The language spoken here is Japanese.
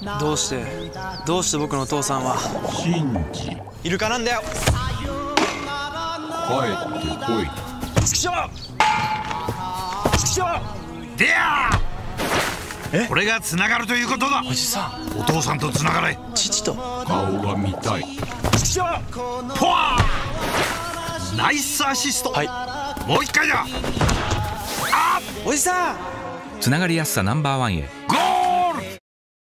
どうして僕のお父さんはシンジ、 イルカなんだよ。 帰ってこい。 チクショーチクショーでやー、これがつながるということだ。 おじさん、 お父さんとつながれ。 父と。 顔が見たい。 チクショーポワー、ナイスアシスト。 はい、 もう一回だ。 おじさん。 つながりやすさナンバーワンへ。 ゴー。